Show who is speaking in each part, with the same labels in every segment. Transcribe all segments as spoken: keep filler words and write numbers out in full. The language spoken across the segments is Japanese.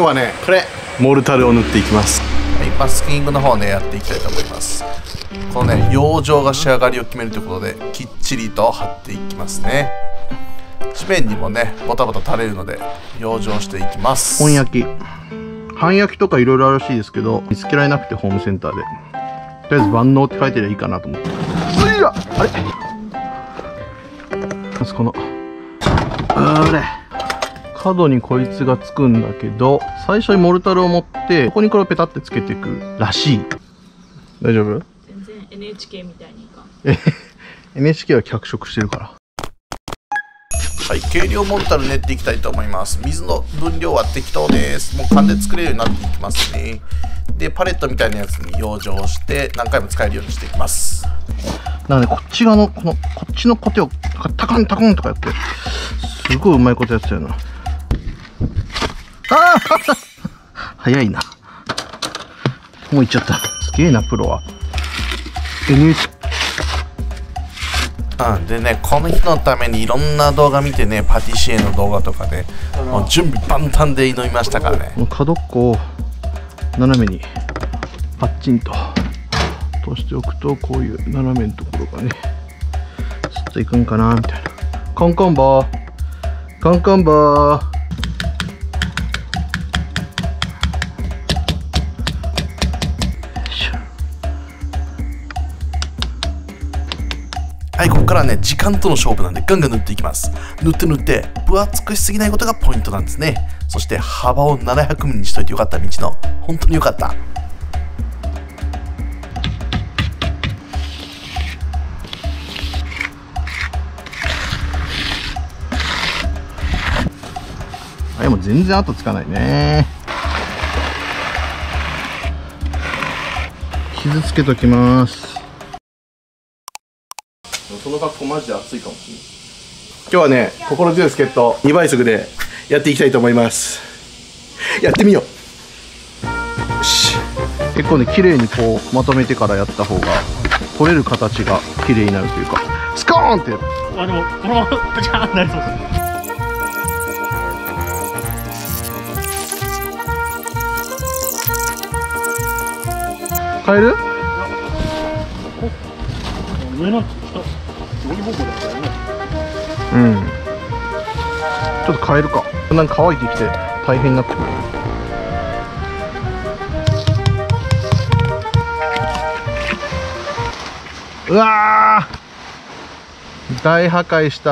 Speaker 1: 今日はねこれモルタルを塗っていきます。
Speaker 2: はい、マスキングの方をねやっていきたいと思います。このね養生が仕上がりを決めるということできっちりと貼っていきますね。地面にもねボタボタ垂れるので養生していきます。
Speaker 1: 本焼き半焼きとかいろいろあるらしいですけど見つけられなくてホームセンターでとりあえず万能って書いてりゃいいかなと思って。うわあれまずこのあれ角にこいつがつくんだけど最初にモルタルを持ってここにこれをペタってつけていくらしい。大丈夫？
Speaker 3: 全然 エヌエイチケー みたいにか。
Speaker 1: え エヌエイチケー は脚色してるから。
Speaker 2: はい、軽量モルタル練っていきたいと思います。水の分量は適当です。もう勘で作れるようになっていきますね。でパレットみたいなやつに養生して何回も使えるようにしていきます。
Speaker 1: なのでこっち側のこのこっちのコテをタカンタコンとかやってすごいうまいことやってたよな。ああ早いな。もういっちゃった。すげえなプロは。 エヌエイチ
Speaker 2: うん、でねこの日のためにいろんな動画見てねパティシエの動画とかでもう準備万端で挑みましたからね。
Speaker 1: 角っこを斜めにパッチンと通しておくとこういう斜めのところがねスッといくんかなみたいな。コンコンボーコンコンボー。
Speaker 2: はい、ここからね時間との勝負なんでガンガン塗っていきます。塗って塗って分厚くしすぎないことがポイントなんですね。そして幅をななひゃくミリにしといてよかった。道の本当によかった。
Speaker 1: あれも全然後つかないね。傷つけときます。その格好マジで熱いかもしれない。今日はね心強い助っ人にばい速でやっていきたいと思います。やってみよう。よし。結構ね綺麗にこうまとめてからやった方が取れる形が綺麗になるというかスコーンって
Speaker 4: あでもこのままブチャーンなりそうです。
Speaker 1: 変える？
Speaker 4: 上の下上方向だったよね。
Speaker 1: うん。ちょっと変えるか。だんだん乾いてきて大変になってくる。うわー！大破壊した。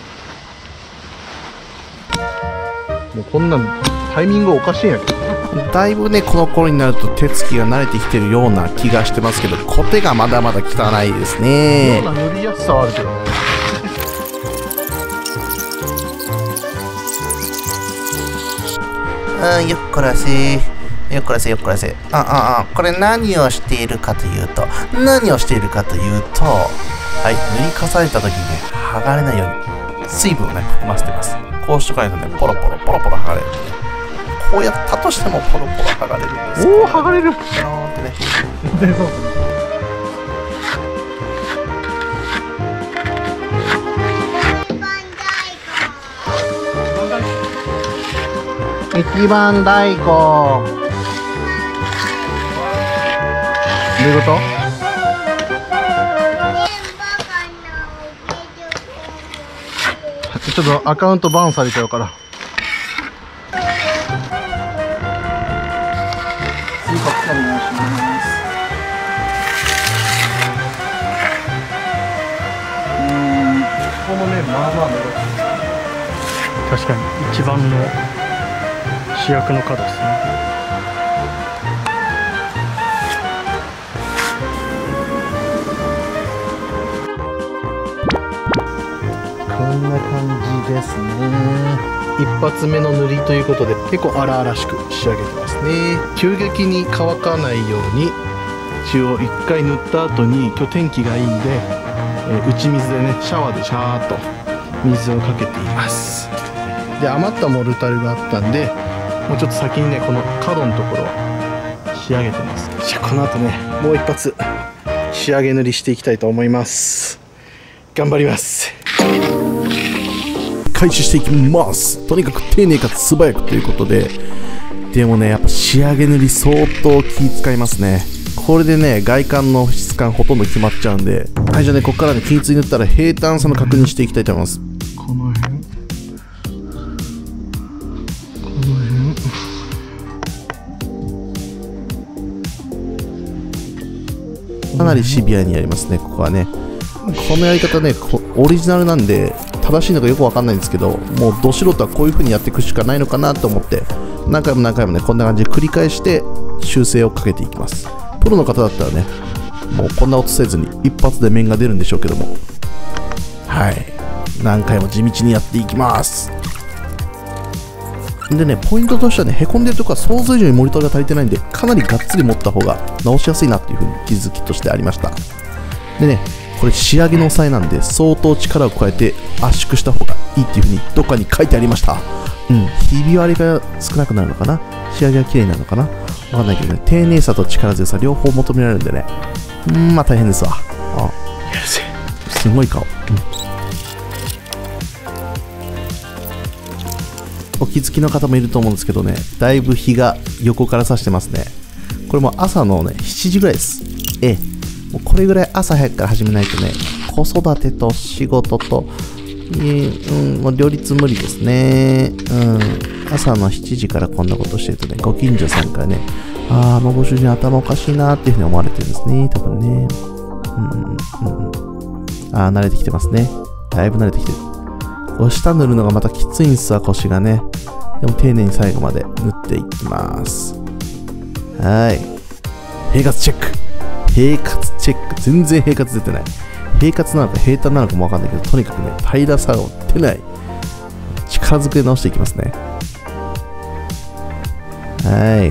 Speaker 1: もうこんなんタイミングおかしいんやけど。
Speaker 2: だいぶねこの頃になると手つきが慣れてきてるような気がしてますけどコテがまだまだ汚いですね。
Speaker 1: ような塗りやすさはあるけどね。
Speaker 2: うん、よっこらせよっこらせよっこらせ。あああこれ何をしているかというと何をしているかというとはい塗り重ねた時にね剥がれないように水分をね含ませてます。こうしとかないとねポロポロポロポロ剥がれるんで、ね、こうやったとしてもポロポロ剥がれるんです。
Speaker 1: おお剥がれる。
Speaker 2: ポローンってね。
Speaker 1: 一番太鼓。どういうこと？ちょっとアカウントバンされちゃうから。次こっちお願いします。うーん、ここもね、まあまあ目立つ。
Speaker 4: 確かに一番の主役の角ですね。
Speaker 1: こんな感じですね。一発目の塗りということで結構荒々しく仕上げてますね。急激に乾かないように一応いっかい塗った後に今日天気がいいんで、えー、打ち水でねシャワーでシャーっと水をかけています。で余ったモルタルがあったんでもうちょっと先にねこの角のところを仕上げてます。じゃあこの後ねもう一発仕上げ塗りしていきたいと思います。頑張ります。開始していきます。とにかく丁寧かつ素早くということで
Speaker 2: でもね、やっぱ仕上げ塗り相当気使いますね。これでね、外観の質感ほとんど決まっちゃうんで、はい、じゃあね、ここからね、均一に塗ったら平坦さの確認していきたいと思います。
Speaker 1: この辺、この辺。
Speaker 2: かなりシビアにやりますね、ここはね。このやり方ね、オリジナルなんで、正しいのかよくわかんないんですけど、もうど素人はこういう風にやっていくしかないのかなと思って、何回も何回もね、こんな感じで繰り返して修正をかけていきます。プロの方だったらね、もうこんな音せずに一発で面が出るんでしょうけども、はい、何回も地道にやっていきます。でね、ポイントとしてはね、へこんでるとこは想像以上にモニターが足りてないんで、かなりがっつり持った方が直しやすいなっていう風に気づきとしてありました。でね、これ仕上げの押さえなんで、相当力を加えて圧縮した方がいいっていう風にどっかに書いてありました。うん、ひび割りが少なくなるのかな、仕上げが綺麗になるのかな、わかんないけどね、丁寧さと力強さ両方求められるんでね、うん、まあ大変ですわ。あ、すごい顔。うん、お気づきの方もいると思うんですけどね、だいぶ日が横から差してますね。これも朝のね、しちじぐらいです。ええ、もうこれぐらい朝早くから始めないとね、子育てと仕事と、えー、うん、もう両立無理ですね。うん、朝のしちじからこんなことしてるとね、ご近所さんからね、あー、あのご主人頭おかしいなーっていうふうに思われてるんですね、多分ね。うんうんうん、あー、慣れてきてますね。だいぶ慣れてきてる。こう下塗るのがまたきついんですわ、腰がね。でも丁寧に最後まで塗っていきます。はい。平滑チェック。平滑チェック。全然平滑出てない。平滑なのか平坦なのかもわかんないけど、とにかくね、平らさを出ない。力ずくで直していきますね。はい。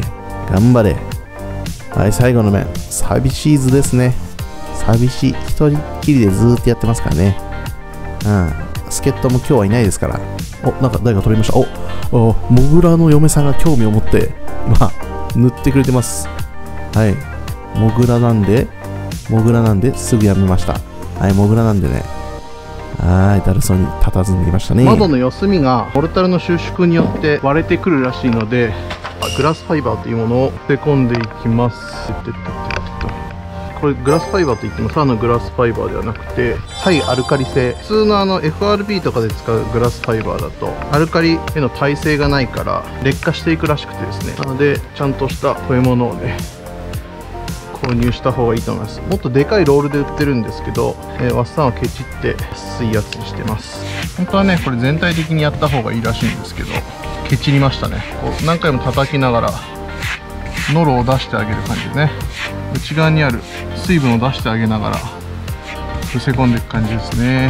Speaker 2: 頑張れ。はい、最後の面。寂しい図ですね。寂しい。一人っきりでずーっとやってますからね。うん。助っ人も今日はいないですから。お、なんか誰か撮りました。お、お、モグラの嫁さんが興味を持って、今、塗ってくれてます。はい。モグラなんで、モグラなんですぐやめました。はい、モグラなんでね。はい、だるそうに佇んでいましたね。
Speaker 1: 窓の四隅がモルタルの収縮によって割れてくるらしいので、グラスファイバーというものを捨て込んでいきます。これグラスファイバーといってもただのグラスファイバーではなくて、対アルカリ性、普通のあの エフアールビー とかで使うグラスファイバーだとアルカリへの耐性がないから劣化していくらしくてですね、なのでちゃんとしたこういうものをね購入した方がいいと思います。もっとでかいロールで売ってるんですけど、えー、ワッサンはケチって安いやつにしてます。本当はねこれ全体的にやった方がいいらしいんですけど、ケチりましたね。こう何回も叩きながらノロを出してあげる感じでね、内側にある水分を出してあげながら伏せ込んでいく感じですね。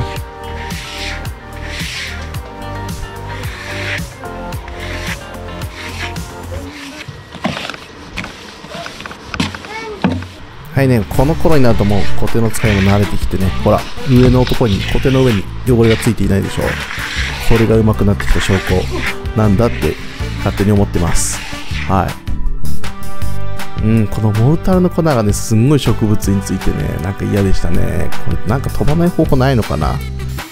Speaker 2: はいね、この頃になるともうコテの使いも慣れてきてね、ほら、上のところにコテの上に汚れがついていないでしょう。これが上手くなってきた証拠なんだって勝手に思ってます。はい。うん、このモルタルの粉がね、すんごい植物についてね、なんか嫌でしたね。これなんか飛ばない方法ないのかな。はい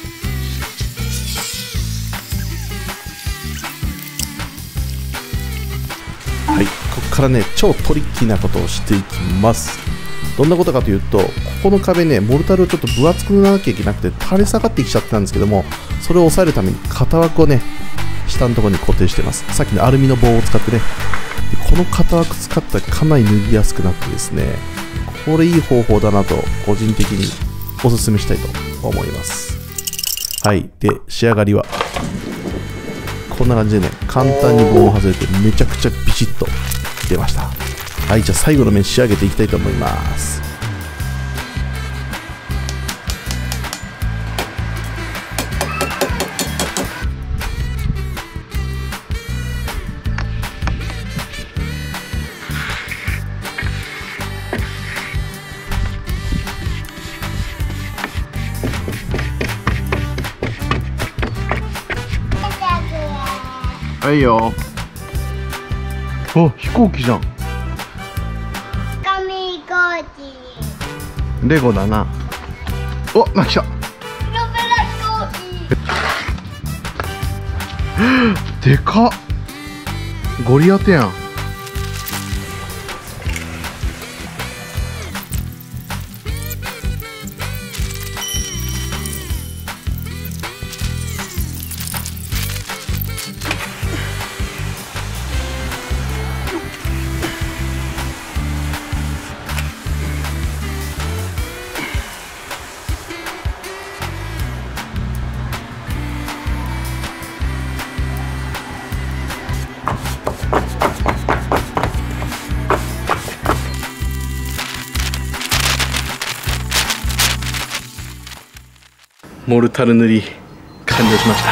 Speaker 2: 、ここからね、超トリッキーなことをしていきます。どんなことかというと、ここの壁ね、モルタルをちょっと分厚く塗らなきゃいけなくて垂れ下がってきちゃってたんですけども、それを抑えるために型枠をね、下のところに固定してます。さっきのアルミの棒を使ってね。でこの型枠使ったらかなり塗りやすくなってですね、これいい方法だなと個人的におすすめしたいと思います。はい。で、仕上がりはこんな感じでね、簡単に棒を外れてめちゃくちゃビシッと出ました。はい、じゃあ最後の面仕上げていきたいと思います。
Speaker 1: はいよ。お、飛行機じゃん。レゴだな。お、なんか来た。でかっ。ゴリアテやん。 モルタル塗り完了しました。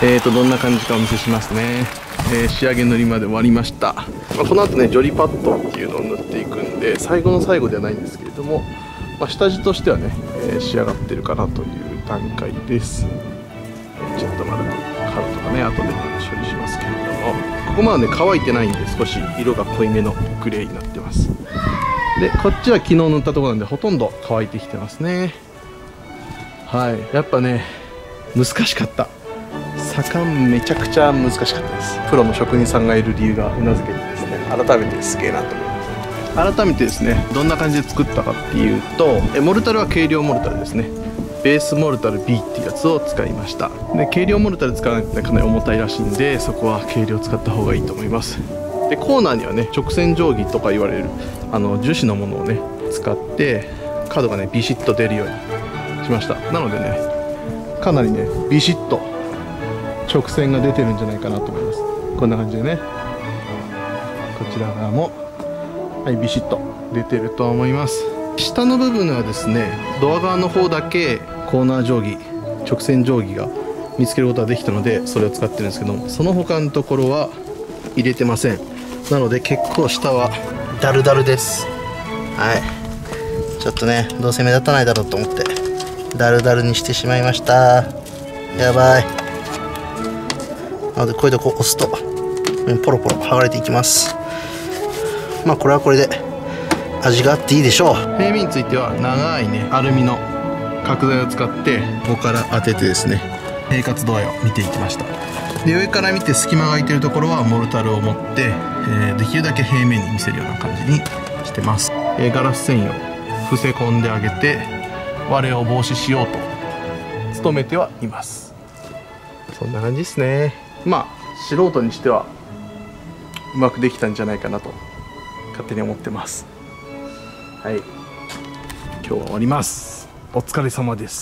Speaker 1: えーとどんな感じかお見せしますね。えー、仕上げ塗りまで終わりました。まあ、この後ねジョリパッドっていうのを塗っていくんで最後の最後ではないんですけれども、まあ、下地としてはね、えー、仕上がってるかなという段階です。えー、ちょっとまだ角とかね後で処理しますけれども、ここまだね乾いてないんで少し色が濃いめのグレーになってます。でこっちは昨日塗ったところなんでほとんど乾いてきてますね。はい、やっぱね難しかった。左官めちゃくちゃ難しかったです。プロの職人さんがいる理由がうなずけてですね、改めてすげえなと思います。改めてですねどんな感じで作ったかっていうと、えモルタルは軽量モルタルですね。ベースモルタル ビー っていうやつを使いました。で軽量モルタル使わないとねかなり重たいらしいんで、そこは軽量使った方がいいと思います。でコーナーにはね直線定規とか言われるあの樹脂のものをね使って角がねビシッと出るようにしました。なのでねかなりねビシッと直線が出てるんじゃないかなと思います。こんな感じでねこちら側もはいビシッと出てると思います。下の部分はですねドア側の方だけコーナー定規直線定規が見つけることができたのでそれを使ってるんですけども、その他のところは入れてません。なので結構下はダルダルです。はいちょっとねどうせ目立たないだろうと思ってダルダルにしてしまいました。やばい。なのでこういうとこ押すとポロポロ剥がれていきます。まあこれはこれで味があっていいでしょう。平面については長いねアルミの角材を使ってここから当ててですね平滑度合いを見ていきました。で上から見て隙間が空いてるところはモルタルを持って、えー、できるだけ平面に見せるような感じにしてます。えー、ガラス繊維を伏せ込んであげて割れを防止しようと努めてはいます。そんな感じですね。まあ素人にしてはうまくできたんじゃないかなと勝手に思ってます。はい、今日は終わります。お疲れ様です。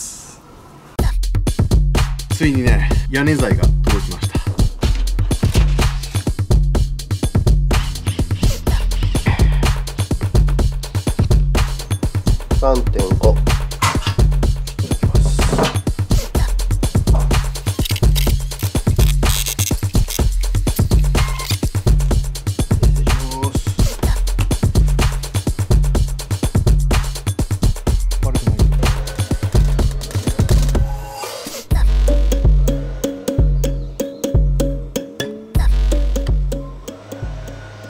Speaker 1: ついにね屋根材が届きました。
Speaker 2: さんてんご